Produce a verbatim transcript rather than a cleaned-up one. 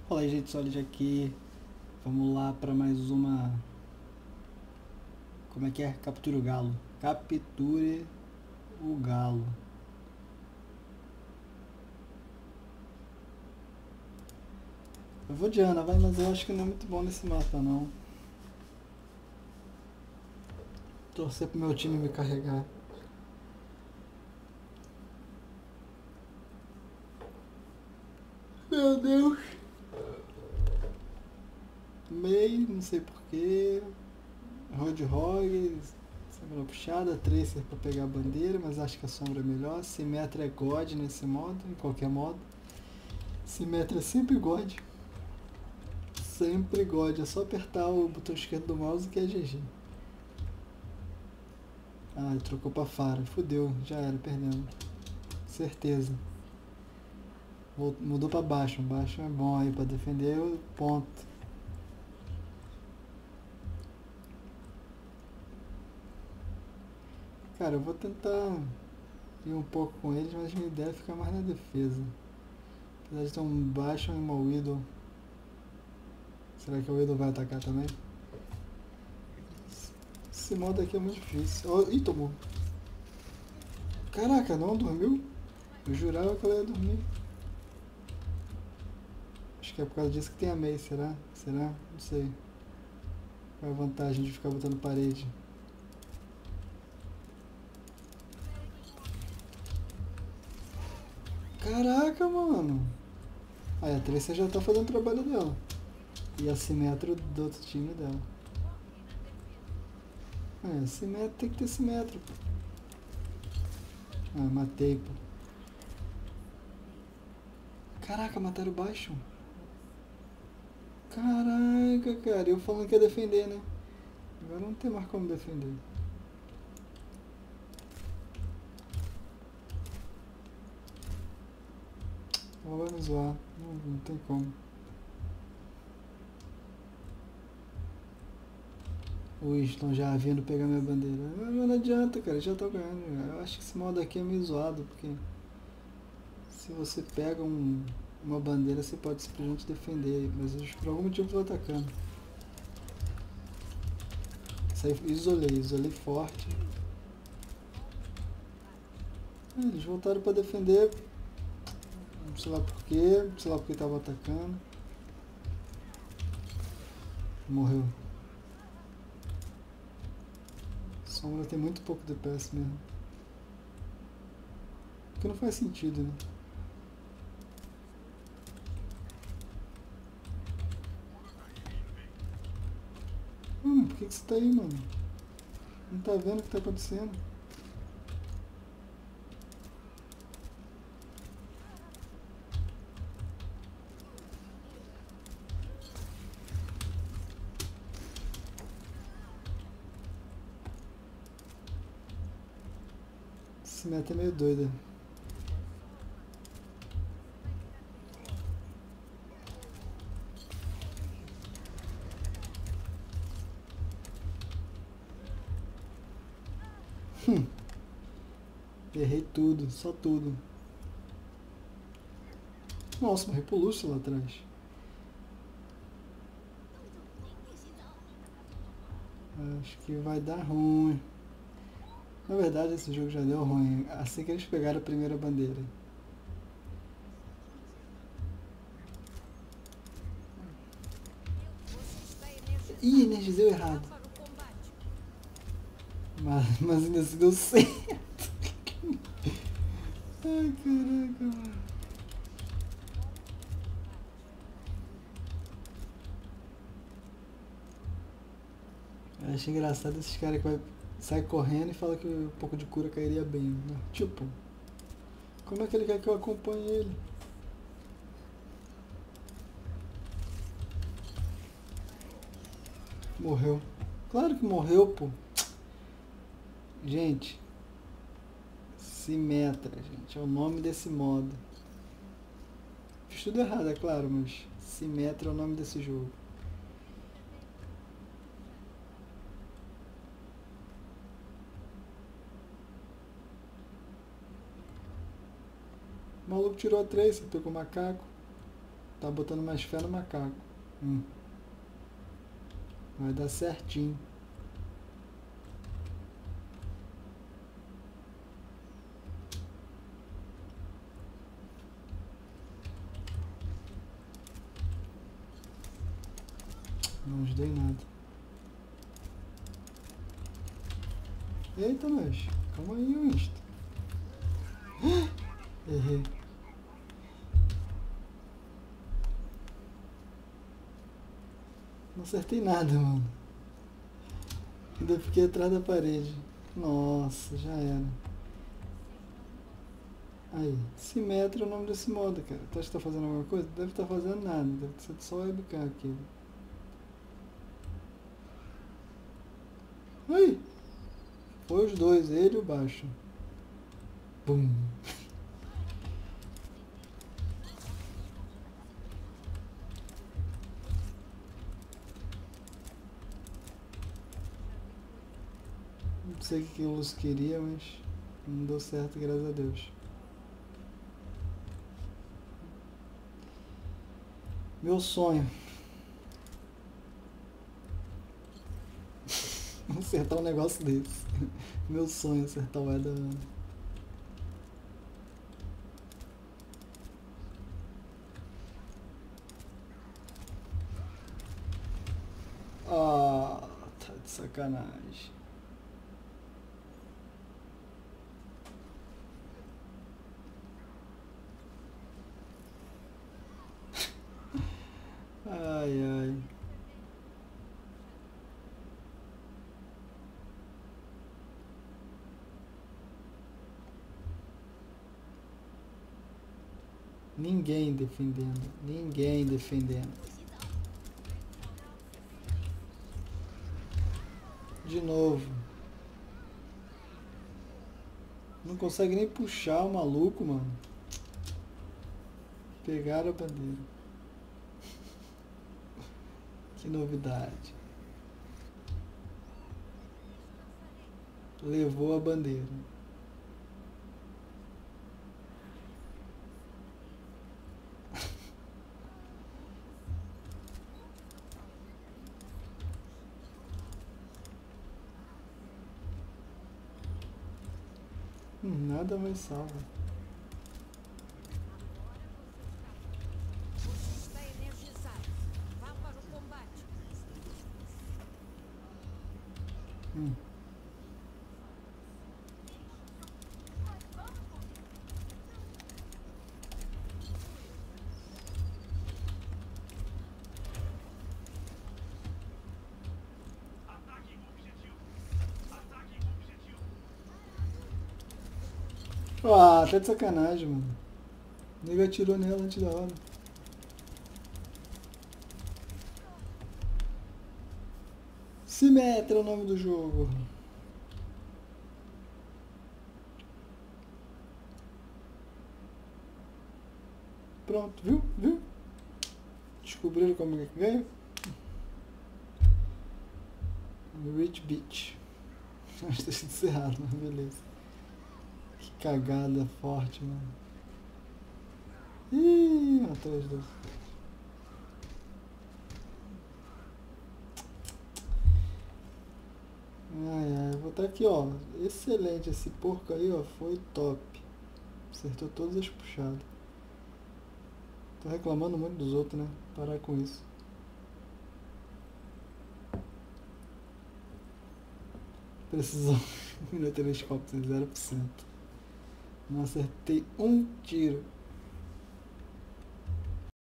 Olá, gente, Solid aqui. Vamos lá para mais uma. Como é que é? Capture o galo. Capture o galo. Eu vou de Ana, vai, mas eu acho que não é muito bom nesse mapa, não. Torcer pro meu time me carregar. Meu Deus. Mei, não sei porquê. Roadhog, sombra puxada, Tracer pra pegar a bandeira, mas acho que a sombra é melhor. Symmetra é God nesse modo, em qualquer modo. Symmetra é sempre God. Sempre God, é só apertar o botão esquerdo do mouse que é G G. Ah, ele trocou pra Fara. Fudeu, já era, perdendo. Certeza. Mudou pra baixo. Baixo é bom aí pra defender o ponto. Cara, eu vou tentar ir um pouco com eles, mas minha ideia é ficar mais na defesa. Apesar de ter um baixo e uma Widow. Será que a Widow vai atacar também? Esse modo aqui é muito difícil. Oh, ih, tomou. Caraca, não dormiu? Eu jurava que ela ia dormir. Acho que é por causa disso que tem a Mei, será? Será? Não sei. Qual é a vantagem de ficar botando parede? Caraca, mano. Aí a Tracer já tá fazendo o trabalho dela. E a Symmetra do outro time dela. É, Symmetra tem que ter Symmetra. Ah, matei, pô. Caraca, mataram baixo. Caraca, cara. Eu falando que ia defender, né? Agora não tem mais como defender. Ela vai me zoar. Não, não tem como. O Winston já vindo pegar minha bandeira. Mas não adianta, cara. Já tô ganhando. Eu acho que esse modo aqui é meio zoado, porque se você pega um, uma bandeira, você pode simplesmente defender. Mas eu, por algum motivo eu tô atacando. Saí, isolei, isolei forte. Ah, eles voltaram pra defender. Não sei lá porquê, não sei lá porque tava atacando. Morreu. Sombra tem muito pouco D P S mesmo. Porque não faz sentido, né? Mano, por que, que você tá aí, mano? Não tá vendo o que tá acontecendo? Esse meta é meio doida. Hum. Errei tudo, só tudo. Nossa, morri pro Lúcio lá atrás. Acho que vai dar ruim. Na verdade, esse jogo já deu ruim. Assim que eles pegaram a primeira bandeira. Ih, energizei errado. Mas, mas ainda se deu certo. Ai, caraca, mano. Eu acho engraçado esses caras que vai, sai correndo e fala que um pouco de cura cairia bem, né? Tipo, como é que ele quer que eu acompanhe ele? Morreu. Claro que morreu, pô. Gente, Symmetra, gente, é o nome desse modo. Fiz tudo errado, é claro, mas Symmetra é o nome desse jogo. O maluco tirou a Tracer, pegou o macaco. Tá botando mais fé no macaco. Hum. Vai dar certinho. Não ajudei nada. Eita, mas calma aí, Winston. Errei. Não acertei nada, mano. Ainda fiquei atrás da parede. Nossa, já era. Aí, Simetro é o nome desse modo, cara. Tu acha que tá fazendo alguma coisa? Deve estar fazendo nada. Deve ser só webcam aqui. Aí! Foi os dois, ele e o baixo. Pum! Não sei o que o Lúcio queria, mas não deu certo, graças a Deus. Meu sonho. Acertar um negócio desse. Meu sonho, acertar o Eda. Ah, tá de sacanagem. Ai, ai. Ninguém defendendo. Ninguém defendendo. De novo. Não consegue nem puxar o maluco, mano. Pegaram a bandeira. Que novidade. Levou a bandeira. Hum, nada mais salva. Está energizado. Vá para o combate. Hum. Ah, tá de sacanagem, mano. O nego atirou nela antes da hora. Simetra é o nome do jogo. Pronto, viu? Viu? Descobriram como é que ganha? Rich Beach. Acho que tá escrito errado, mas beleza. Que cagada forte, mano. Ih, matou os dois. Ai, ai, vou botar aqui, ó. Excelente, esse porco aí, ó, foi top. Acertou todas as puxadas. Tô reclamando muito dos outros, né? Parar com isso. Precisão no telescópio zero por cento. Não acertei um tiro.